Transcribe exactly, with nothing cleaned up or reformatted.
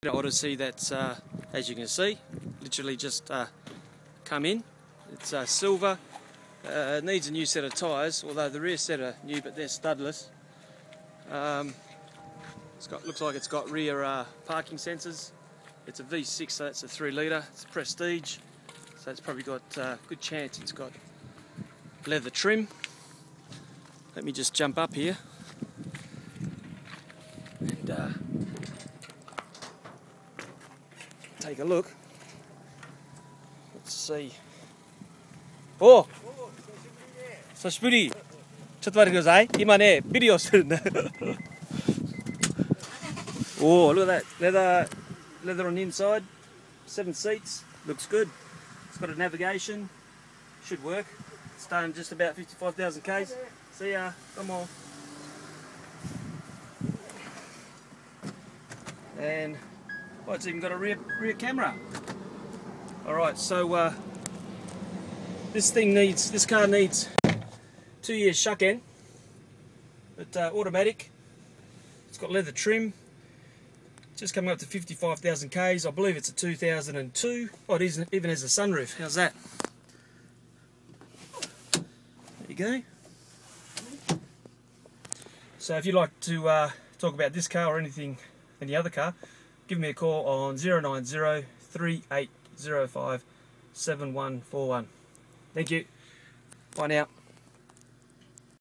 Odyssey that's, uh, as you can see, literally just uh, come in. It's uh, silver, uh, needs a new set of tyres, although the rear set are new but they're studless. Um, it's got, looks like it's got rear uh, parking sensors. It's a V six, so that's a three litre. It's a Prestige, so it's probably got a uh, good chance. It's got leather trim. Let me just jump up here and uh, take a look. Let's see. Oh! 久しぶり。ちょっと待ってください。今ね、ビデオしてるんだ。Oh, look at that. Leather, leather on the inside. Seven seats. Looks good. It's got a navigation. Should work. It's done just about fifty-five thousand Ks. See ya. Come on. And oh, it's even got a rear rear camera. All right, so uh, this thing needs, this car needs two years shuck-in, but uh, automatic. It's got leather trim. Just coming up to fifty-five thousand Ks. I believe it's a two thousand two. Oh, it is, even has a sunroof. How's that? There you go. So if you'd like to uh, talk about this car or anything, any other car, give me a call on zero nine zero, three eight zero five, seven one four one. Thank you. Bye now.